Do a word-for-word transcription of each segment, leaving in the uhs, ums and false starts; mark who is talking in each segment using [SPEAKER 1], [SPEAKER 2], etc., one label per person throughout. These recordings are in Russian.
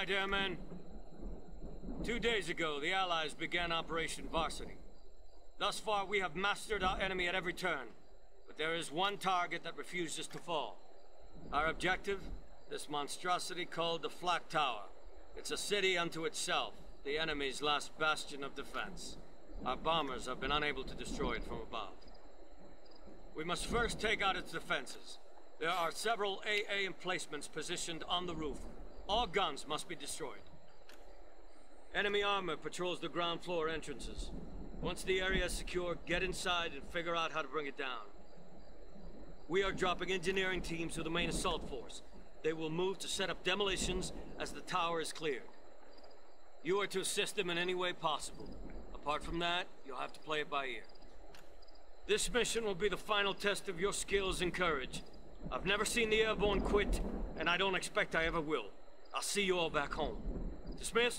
[SPEAKER 1] right, airmen. Two days ago, the Allies began Operation Varsity. Thus far, we have mastered our enemy at every turn. But there is one target that refuses to fall. Our objective? This monstrosity called the Flak Tower. It's a city unto itself, the enemy's last bastion of defense. Our bombers have been unable to destroy it from above. We must first take out its defenses. There are several A A emplacements positioned on the roof. All guns must be destroyed. Enemy armor patrols the ground floor entrances. Once the area is secure, get inside and figure out how to bring it down. We are dropping engineering teams to the main assault force. They will move to set up demolitions as the tower is cleared. You are to assist them in any way possible. Apart from that, you'll have to play it by ear. This mission will be the final test of your skills and courage. I've never seen the airborne quit, and I don't expect I ever will. I'll see you all back home. Dismiss?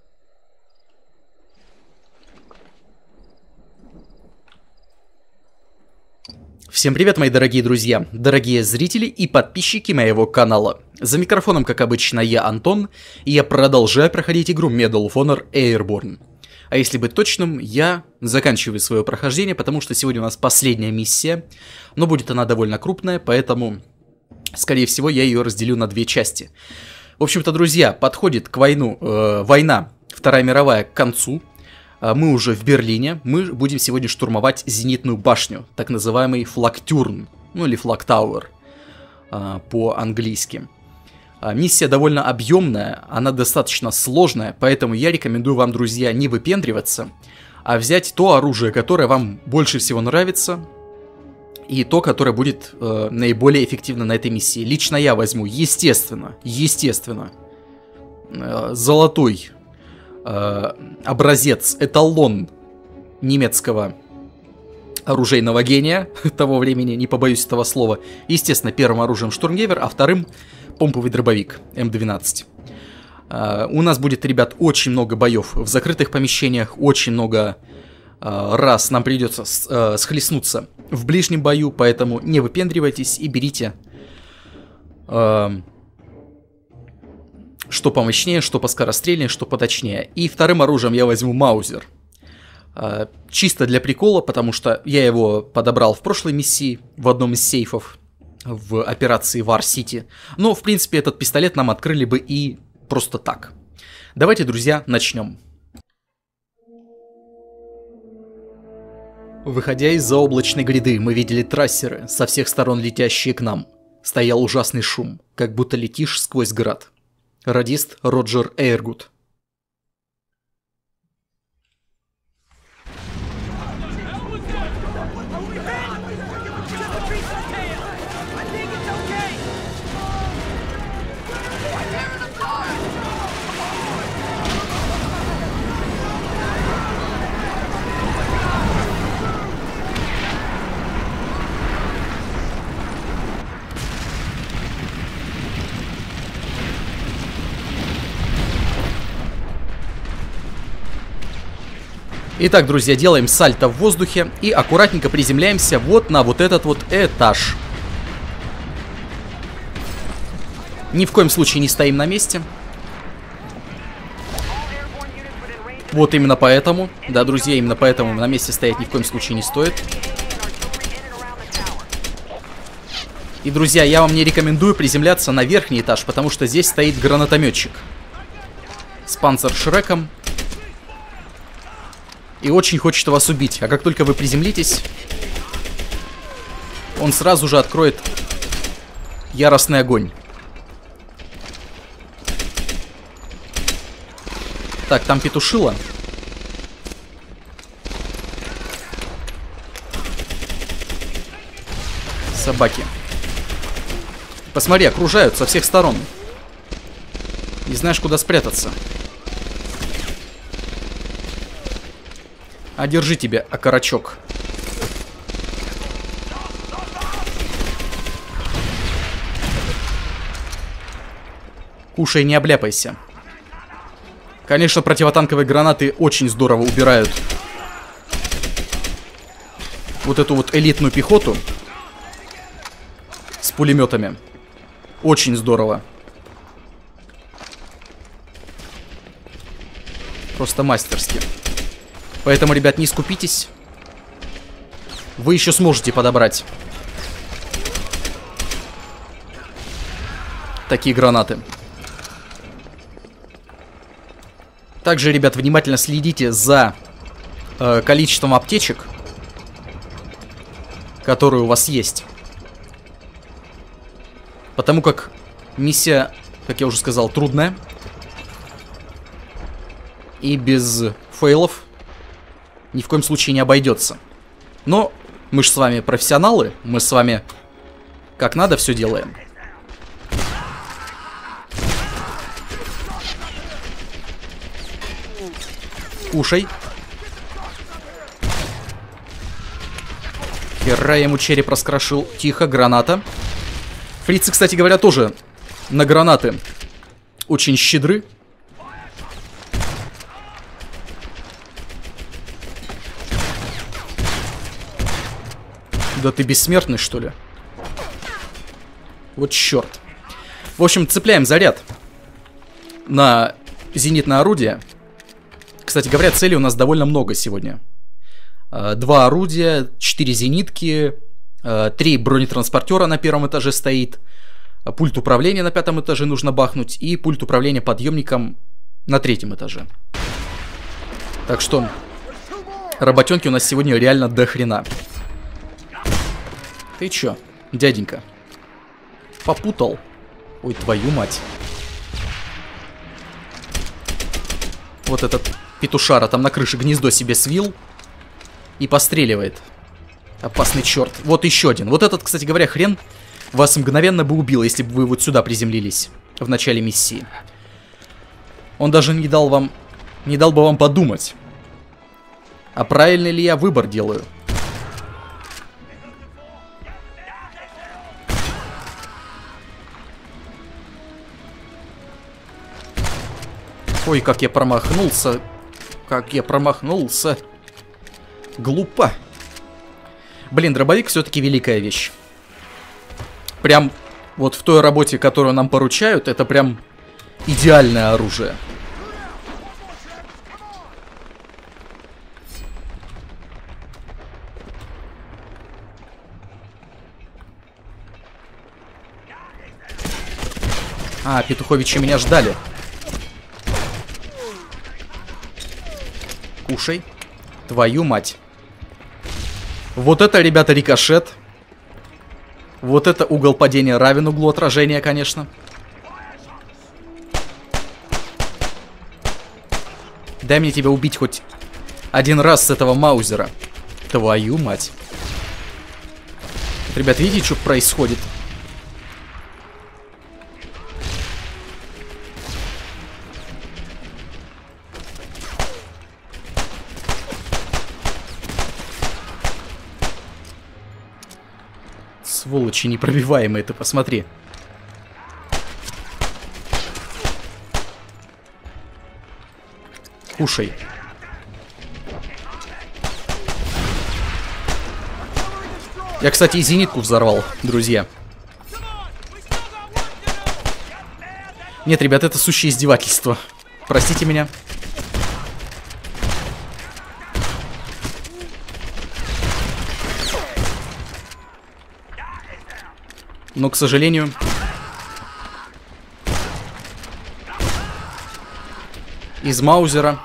[SPEAKER 2] Всем привет, мои дорогие друзья, дорогие зрители и подписчики моего канала. За микрофоном, как обычно, я Антон, и я продолжаю проходить игру Medal of Honor Airborne. А если быть точным, я заканчиваю свое прохождение, потому что сегодня у нас последняя миссия, но будет она довольно крупная, поэтому, скорее всего, я ее разделю на две части. В общем-то, друзья, подходит к войну, э, война Вторая мировая к концу. Мы уже в Берлине, мы будем сегодня штурмовать зенитную башню, так называемый Flak Turm, ну или Flak Tower э, по-английски. Миссия довольно объемная, она достаточно сложная, поэтому я рекомендую вам, друзья, не выпендриваться, а взять то оружие, которое вам больше всего нравится, и то, которое будет э, наиболее эффективно на этой миссии. Лично я возьму, естественно, естественно, э, золотой э, образец, эталон немецкого оружейного гения того времени, не побоюсь этого слова. Естественно, первым оружием штурмгевер, а вторым помповый дробовик эм двенадцать. Uh, у нас будет, ребят, очень много боев в закрытых помещениях, очень много uh, раз нам придется uh, схлестнуться в ближнем бою, поэтому не выпендривайтесь и берите uh, что помощнее, что поскорострельнее, что поточнее. И вторым оружием я возьму Маузер. Uh, чисто для прикола, потому что я его подобрал в прошлой миссии в одном из сейфов в операции Вар-Сити. Но, в принципе, этот пистолет нам открыли бы и просто так. Давайте, друзья, начнем. Выходя из заоблачной гряды, мы видели трассеры, со всех сторон летящие к нам. Стоял ужасный шум, как будто летишь сквозь град. Радист Роджер Эйргуд. Итак, друзья, делаем сальто в воздухе и аккуратненько приземляемся вот на вот этот вот этаж. Ни в коем случае не стоим на месте. Вот именно поэтому, да, друзья, именно поэтому на месте стоять ни в коем случае не стоит. И, друзья, я вам не рекомендую приземляться на верхний этаж, потому что здесь стоит гранатометчик с панцершреком. И очень хочет вас убить. А как только вы приземлитесь, он сразу же откроет яростный огонь. Так, там петушило. Собаки. Посмотри, окружают со всех сторон. Не знаешь, куда спрятаться. А держи тебе, окорочок. Кушай, не обляпайся. Конечно, противотанковые гранаты очень здорово убирают вот эту вот элитную пехоту с пулеметами. Очень здорово. Просто мастерски. Поэтому, ребят, не скупитесь. Вы еще сможете подобрать такие гранаты. Также, ребят, внимательно следите за э, количеством аптечек, которые у вас есть. Потому как миссия, как я уже сказал, трудная. И без фейлов ни в коем случае не обойдется. Но мы же с вами профессионалы. Мы с вами как надо все делаем. Кушай. Хера ему череп раскрошил. Тихо, граната. Фрицы, кстати говоря, тоже на гранаты очень щедры. Да ты бессмертный, что ли? Вот черт. В общем, цепляем заряд на зенитное орудие. Кстати говоря, целей у нас довольно много сегодня. Два орудия, четыре зенитки, три бронетранспортера на первом этаже стоит, пульт управления на пятом этаже нужно бахнуть и пульт управления подъемником на третьем этаже. Так что работенки у нас сегодня реально до хрена. Ты чё, дяденька? Попутал? Ой, твою мать. Вот этот петушара там на крыше гнездо себе свил и постреливает. Опасный черт. Вот еще один. Вот этот, кстати говоря, хрен вас мгновенно бы убил, если бы вы вот сюда приземлились в начале миссии. Он даже не дал вам, не дал бы вам подумать, а правильный ли я выбор делаю. Ой, как я промахнулся. Как я промахнулся. Глупо. Блин, дробовик все-таки великая вещь. Прям вот в той работе, которую нам поручают, это прям идеальное оружие. А, Петуховичи меня ждали. Кушай. Твою мать. Вот это, ребята, рикошет. Вот это угол падения равен углу отражения, конечно. Дай мне тебя убить хоть один раз с этого маузера. Твою мать. Вот, ребят, видите, что происходит? Сволочи непробиваемые, ты посмотри. Кушай. Я, кстати, и зенитку взорвал, друзья. Нет, ребят, это сущее издевательство. Простите меня. Но, к сожалению, из маузера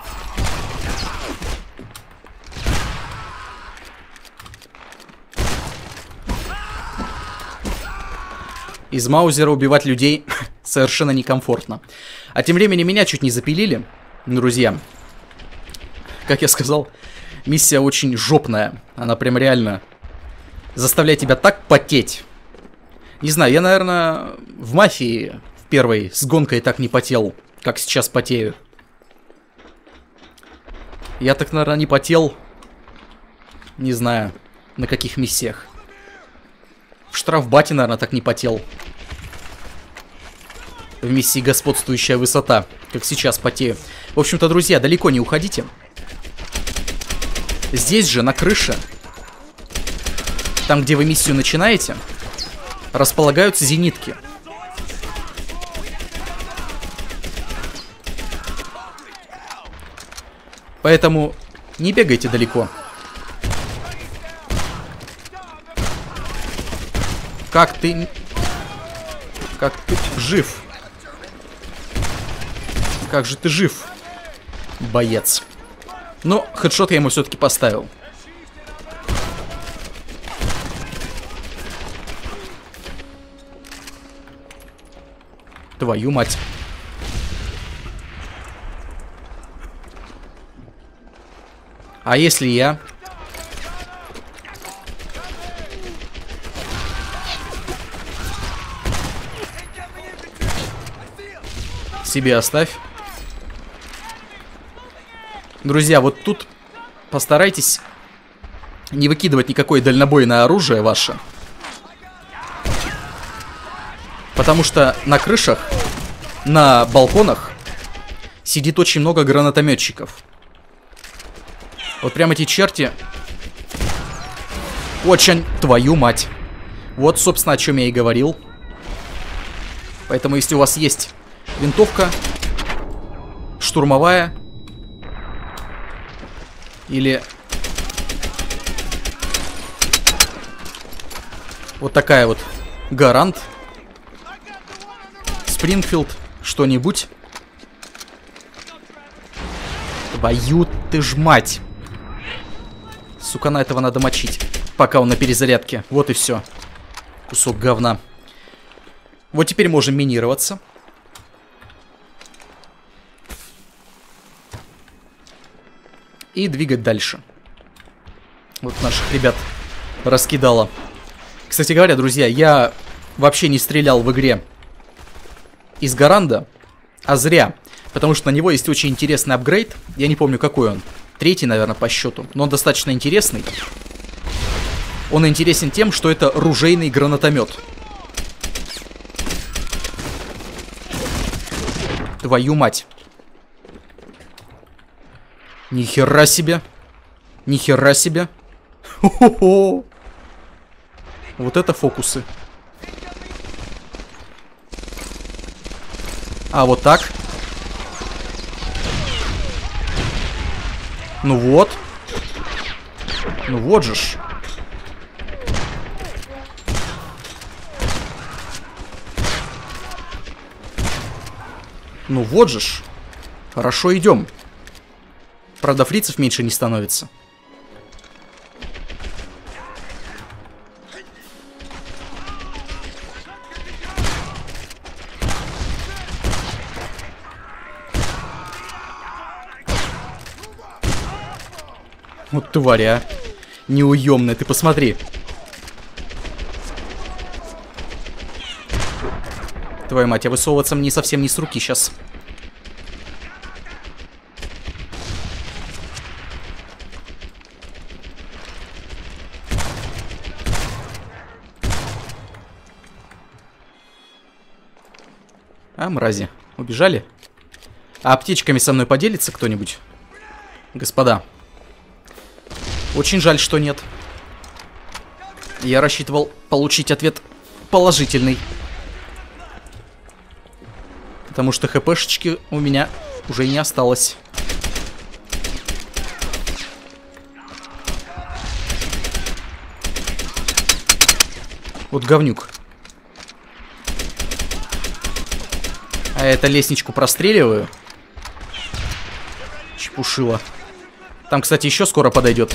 [SPEAKER 2] из маузера убивать людей совершенно некомфортно. А тем временем меня чуть не запилили, друзья. Как я сказал, миссия очень жопная. Она прям реально заставляет тебя так потеть. Не знаю, я, наверное, в Мафии в первой с гонкой так не потел, как сейчас потею. Я так, наверное, не потел, не знаю, на каких миссиях. В штрафбате, наверное, так не потел. В миссии «Господствующая высота», как сейчас потею. В общем-то, друзья, далеко не уходите. Здесь же, на крыше, там, где вы миссию начинаете, располагаются зенитки. Поэтому не бегайте далеко. Как ты... Как ты жив? Как же ты жив, боец? Но хедшот я ему все-таки поставил. Твою мать. А если я... Себе оставь. Друзья, вот тут постарайтесь не выкидывать никакое дальнобойное оружие ваше. Потому что на крышах, на балконах сидит очень много гранатометчиков. Вот прям эти черти... Очень... Твою мать. Вот, собственно, о чем я и говорил. Поэтому, если у вас есть винтовка штурмовая или вот такая вот гарант, Спрингфилд, что-нибудь. Твою ты ж мать. Сука, на этого надо мочить, пока он на перезарядке. Вот и все. Кусок говна. Вот теперь можем минироваться. И двигать дальше. Вот наших ребят раскидало. Кстати говоря, друзья, я вообще не стрелял в игре из Гаранда, а зря. Потому что на него есть очень интересный апгрейд. Я не помню, какой он. Третий, наверное, по счету. Но он достаточно интересный. Он интересен тем, что это ружейный гранатомет. Твою мать. Ни хера себе. Ни хера себе. Хо-хо-хо. Вот это фокусы. А вот так. Ну вот. Ну вот же ж. Ну вот же ж. Хорошо идем. Правда, фрицев меньше не становится. Вот тварь, а. Неуемная, ты посмотри. Твою мать, а высовываться мне совсем не с руки сейчас. А, мрази, убежали? А аптечками со мной поделится кто-нибудь? Господа. Очень жаль, что нет. Я рассчитывал получить ответ положительный. Потому что хпшечки у меня уже не осталось. Вот говнюк. А это лестничку простреливаю. Чепушила. Там, кстати, еще скоро подойдет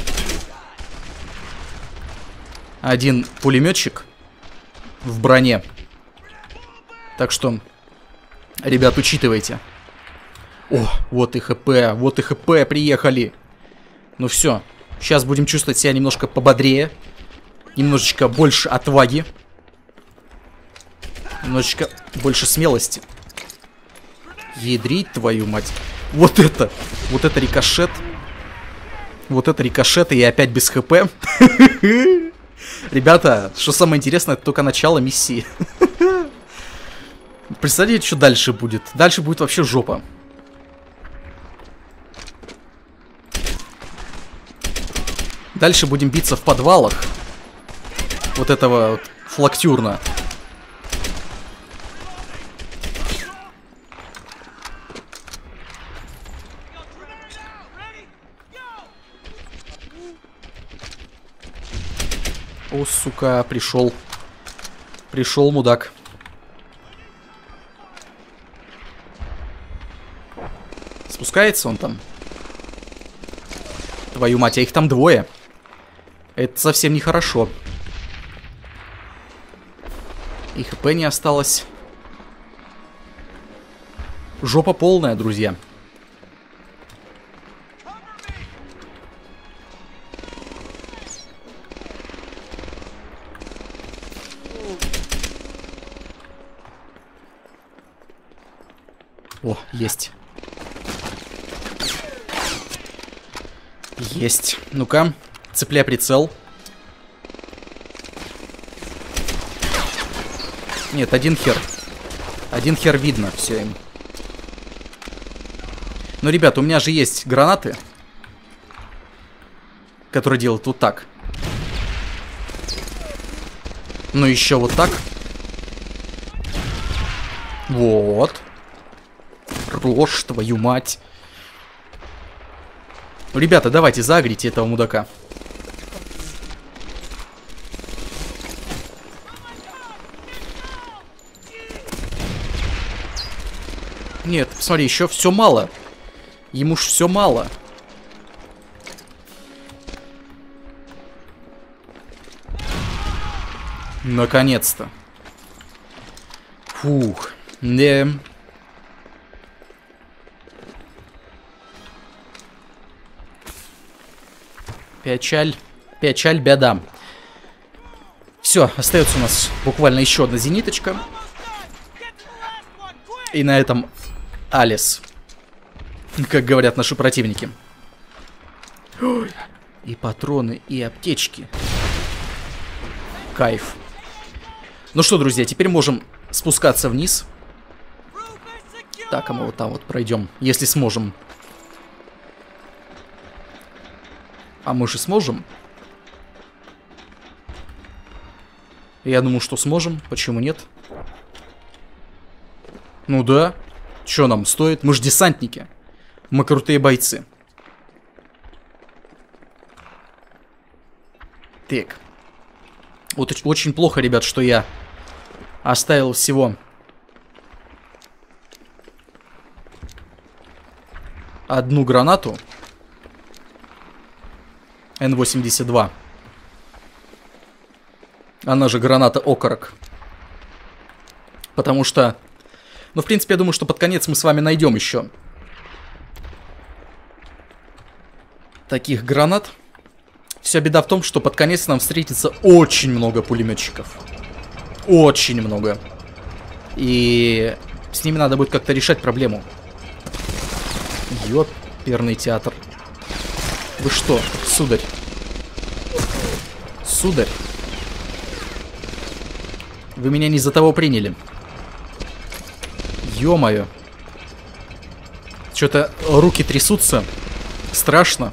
[SPEAKER 2] один пулеметчик в броне. Так что, ребят, учитывайте. О, вот и хп, вот и хп приехали. Ну все, сейчас будем чувствовать себя немножко пободрее. Немножечко больше отваги. Немножечко больше смелости. Ядрить твою мать. Вот это, вот это рикошет. Вот это рикошет, и опять без хп. Ребята, что самое интересное, это только начало миссии. Представляете, что дальше будет? Дальше будет вообще жопа. Дальше будем биться в подвалах. Вот этого вот флактюрна. О, сука, пришел. Пришел мудак. Спускается он там. Твою мать, а их там двое. Это совсем нехорошо. И хп не осталось. Жопа полная, друзья. О, есть. Есть. Ну-ка, цепляй прицел. Нет, один хер. Один хер видно, все им. Но, ребята, у меня же есть гранаты, которые делают вот так. Ну, еще вот так. Вот. Рожь, твою мать. Ну, ребята, давайте загрите этого мудака. Нет, посмотри, еще все мало. Ему ж все мало. Наконец-то. Фух. Не. Печаль. Печаль, беда. Все, остается у нас буквально еще одна зениточка. И на этом Алис. Как говорят наши противники. Ой. И патроны, и аптечки. Кайф. Ну что, друзья, теперь можем спускаться вниз. Так, а мы вот там вот пройдем, если сможем. А мы же сможем? Я думаю, что сможем. Почему нет? Ну да. Что нам стоит? Мы же десантники. Мы крутые бойцы. Так. Вот очень плохо, ребят, что я оставил всего одну гранату. Эн восемьдесят два. Она же граната окорок. Потому что... Ну, в принципе, я думаю, что под конец мы с вами найдем еще таких гранат. Вся беда в том, что под конец нам встретится очень много пулеметчиков. Очень много. И с ними надо будет как-то решать проблему. Ёперный театр. Вы что, сударь? Сударь. Вы меня не за того приняли. Ё-моё. Что-то руки трясутся. Страшно.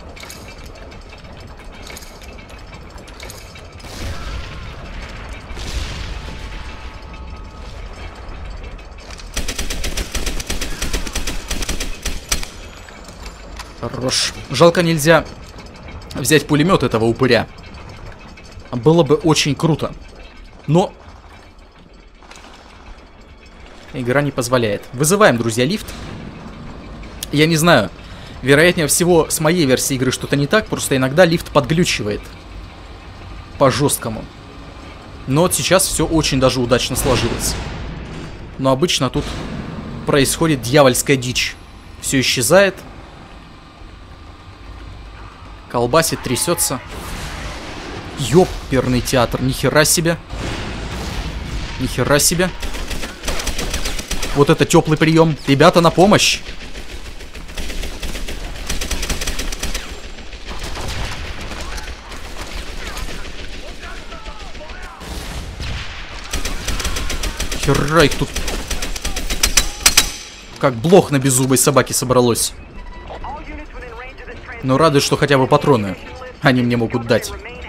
[SPEAKER 2] Хорош. Жалко, нельзя взять пулемет этого упыря. Было бы очень круто. Но игра не позволяет. Вызываем, друзья, лифт. Я не знаю. Вероятнее всего, с моей версией игры что-то не так. Просто иногда лифт подглючивает. По-жесткому. Но вот сейчас все очень даже удачно сложилось. Но обычно тут происходит дьявольская дичь. Все исчезает. Колбасит, трясется. Ёперный театр. Нихера себе. Нихера себе. Вот это теплый прием. Ребята, на помощь. Хера их тут. Как блох на беззубой собаке собралось. Но радует, что хотя бы патроны они мне могут дать.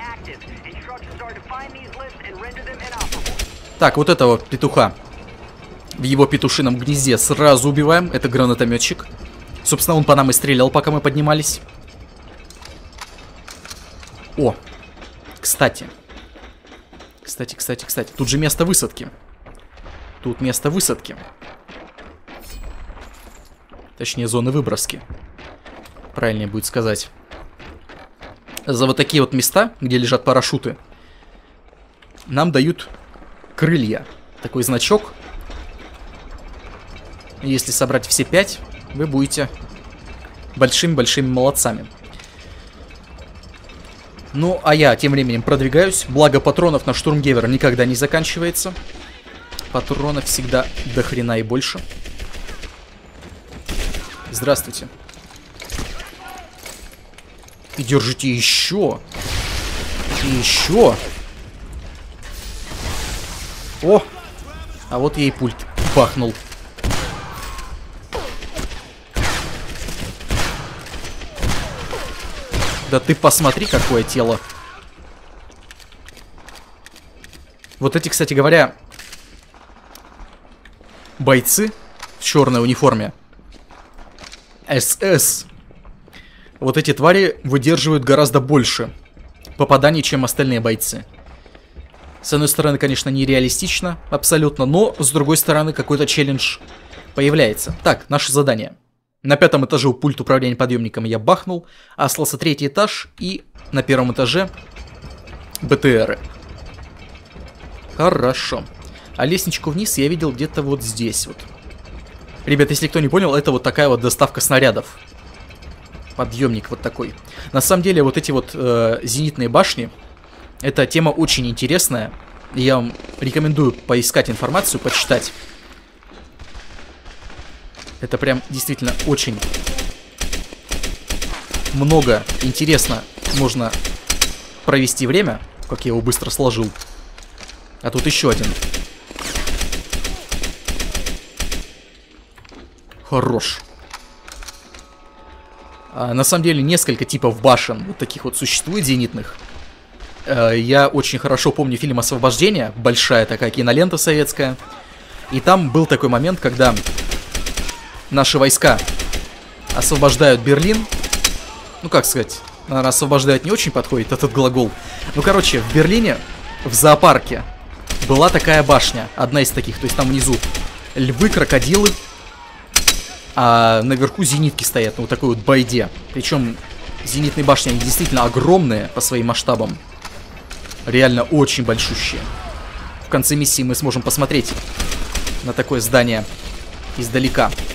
[SPEAKER 2] Так, вот этого петуха в его петушином гнезде сразу убиваем. Это гранатометчик. Собственно, он по нам и стрелял, пока мы поднимались. О, кстати, Кстати, кстати, кстати. Тут же место высадки. Тут место высадки. Точнее, зоны выброски. Правильнее будет сказать. За вот такие вот места, где лежат парашюты, нам дают крылья. Такой значок. Если собрать все пять, вы будете большими-большими молодцами. Ну, а я тем временем продвигаюсь. Благо, патронов на штурмгевера никогда не заканчивается. Патронов всегда до хрена и больше. Здравствуйте. И держите еще. И еще. О! А вот ей пульт бахнул. Да ты посмотри, какое тело. Вот эти, кстати говоря, бойцы в черной униформе эс эс. Вот эти твари выдерживают гораздо больше попаданий, чем остальные бойцы. С одной стороны, конечно, нереалистично абсолютно, но с другой стороны, какой-то челлендж появляется. Так, наше задание. На пятом этаже у пульт управления подъемником я бахнул, остался третий этаж и на первом этаже бэ тэ эры. Хорошо. А лестничку вниз я видел где-то вот здесь вот. Ребят, если кто не понял, это вот такая вот доставка снарядов. Подъемник вот такой. На самом деле, вот эти вот э, зенитные башни, эта тема очень интересная. Я вам рекомендую поискать информацию, почитать. Это прям действительно очень много интересно можно провести время, как я его быстро сложил. А тут еще один. Хорош. А, на самом деле несколько типов башен вот таких вот существует, зенитных. А, я очень хорошо помню фильм «Освобождение», большая такая кинолента советская. И там был такой момент, когда наши войска освобождают Берлин. Ну, как сказать, наверное, освобождают не очень подходит этот глагол. Ну, короче, в Берлине, в зоопарке, была такая башня, одна из таких. То есть там внизу львы, крокодилы, а наверху зенитки стоят на вот такой вот байде. Причем зенитные башни, они действительно огромные по своим масштабам. Реально очень большущие. В конце миссии мы сможем посмотреть на такое здание издалека.